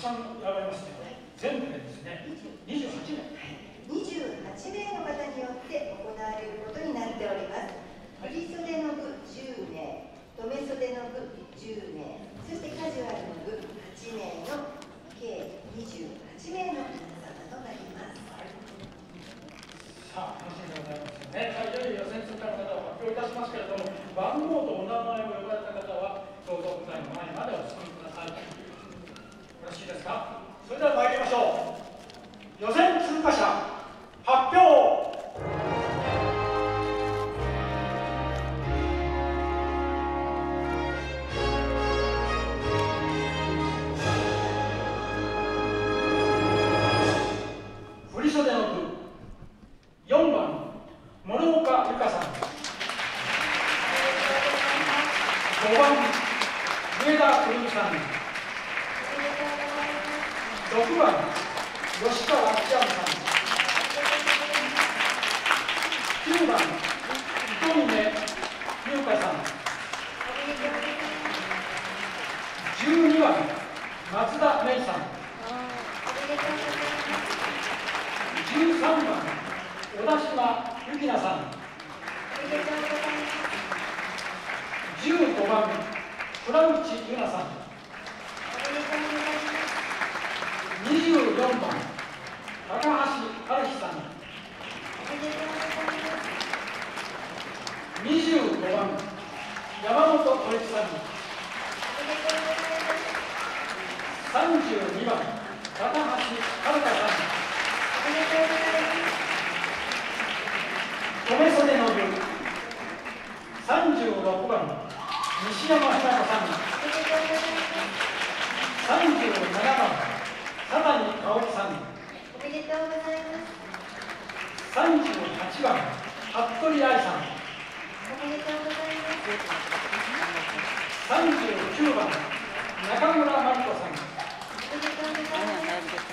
さんやられますね。全部でですね、28名。 28名の方によって行われることになっております。振袖の部10名、留め袖の部10名、そしてカジュアルの部8名の計28名の皆様となります。 さあ、楽しみでございますね。いよいよ予選通過の方を発表いたしますけれども、番号とお名前を呼ばれた方は、どうぞ舞台の前までお進みください。よろしいですか。それでは参りましょう。予選通過者発表。振袖の部4番諸岡由香さん、5番上田久美さん、6番吉川千亜美さん、9番糸峰優香さん、12番松田芽衣さん、13番小田島由紀奈さん、15番倉内優奈さん、24番高橋春日さん、25番山本小雪さん、32番高橋遥香さん、留め袖の部36番西山ひな子さん、37番佐谷香織さん、 おめでとうございます。 38番服部愛さん、 おめでとうございます。 39番中村真理子さん、 おめでとうございます。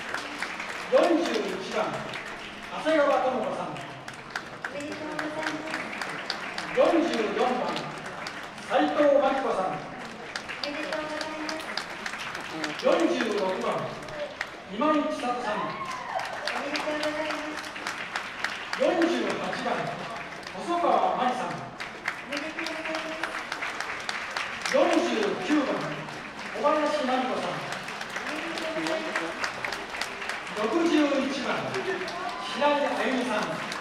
41番長谷川智子さん、 おめでとうございます。 44番斉藤真理子さん、 おめでとうございます。 46番今井千里さん、 おめでとうございます。 48番細川真理さん、 おめでとうございます。 49番小林真理子さん、61番白井あゆみさん、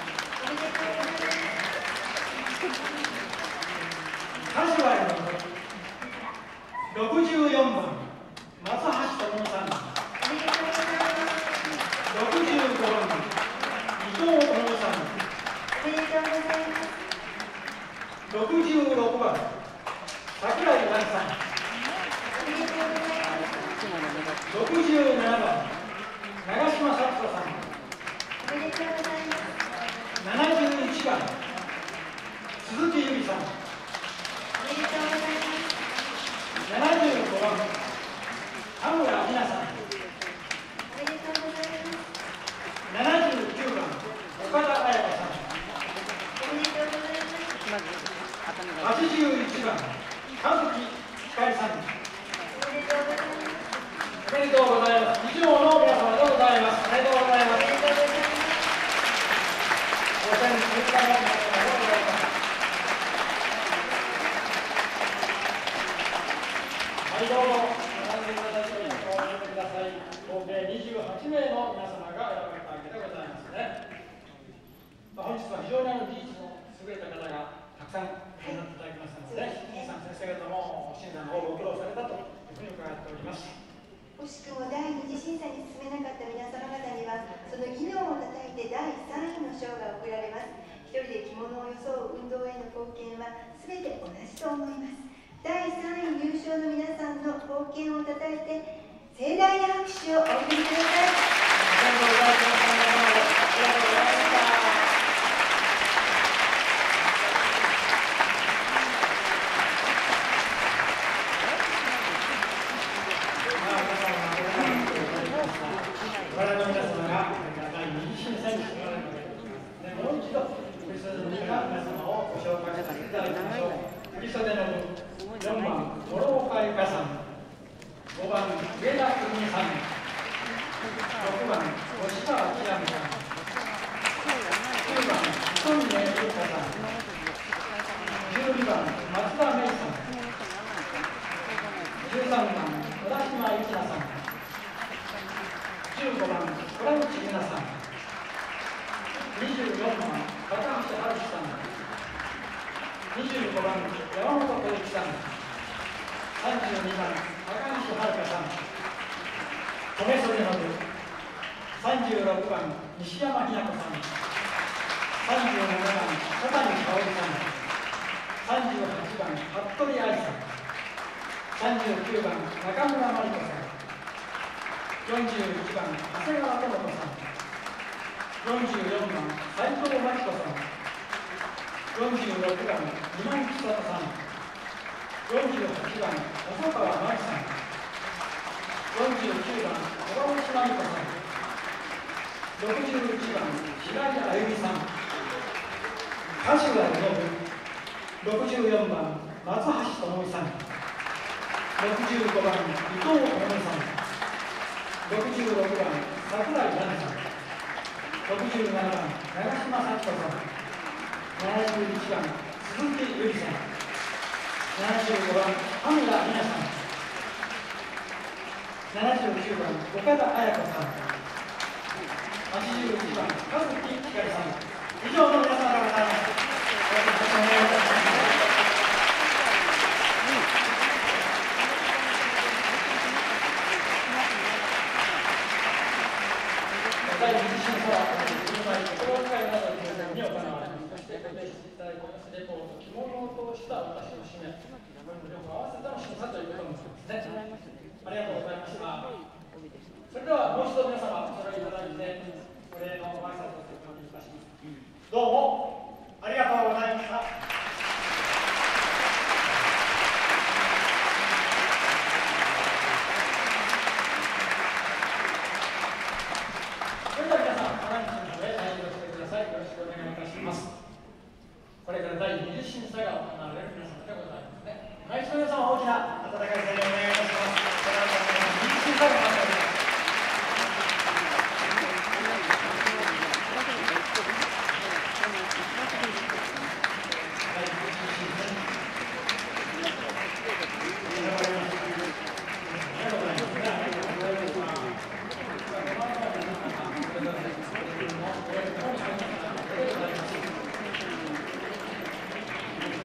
カジュアルの64番松橋智美さん、65番伊藤智美さん、 おめでとうございます。 66番櫻井蘭さん、 おめでとうございます。 67番長嶋咲子さん、 おめでとうございます。 71番鈴木由美さん、 おめでとうございます。 75番田村里奈さん、 おめでとうございます。 79番岡田彩香さん、 おめでとうございます。 81番和樹光さん、 おめでとうございます。 おめでとうございます。以上の皆様でございます。おめでとうございます。 おめでとうございます。 予選通過の皆様でございます。はい、どうぞ並んでいただいてお読みください。合計28名の皆様が選ばれたわけでございますね。本日は非常に技術の優れた方がたくさんいらっしゃっていただきましたので、皆さん先生方も審査の方ご苦労されたというふうに伺っております。 惜しくも第二次審査に進めなかった皆様方には、その技能をたたいて第3位の賞が贈られます。一人で着物を装う運動への貢献は全て同じと思います。第3位入賞の皆さんの貢献をたたえて盛大な拍手をお送りください。 ありがとうございます。ありがとうございました。我々の皆様が第二次審査に進まれるので、もう一度振袖の皆様をご紹介させていただきましょう。振袖の部4番諸岡由香さん、5番上田久美さん、 6番、星川きらみさん。9番、磯峰優香さん。12番、松田芽衣さん。13番、小田島由紀奈さん。15番、倉内優奈さん。24番、高橋春樹さん。25番、山本浩一さん。32番、高橋遥さん。米それの部。36番、西山ひな子さん。37番、小谷香織さん。38番、服部愛さん。39番、中村真理子さん。41番、長谷川智子さん。44番、斉藤真紀子さん。46番、今井千里さん。48番、細川真紀さん。49番、小林真理子さん。61番、平井あゆみさん。柏井信。64番、松橋智美さん。65番、伊藤智美さん。66番、桜井蘭さん。67番、長島幸子さん。71番、鈴木由里さん。75番、羽村里奈さん。79番、岡田彩子さん。81番、和木ひかりさん。以上の皆様でございます。第二次審査は、心遣いなどを中心に行われます。そして、ご提出いただいておりますレポート、着物を通した私の使命、これも両方合わせての審査ということになりますね。ありがとうございました。それでは、もう一度皆様、お揃いいただいて、お礼のご挨拶をお願いいたします。どうもありがとうございました。それでは皆さん、花道の方へ退場してください。よろしくお願いいたします。これから第二次審査が行われる皆様でございますね。毎日の皆様、大きな温かい声援をお願いいたします。それでは皆様、二次審査が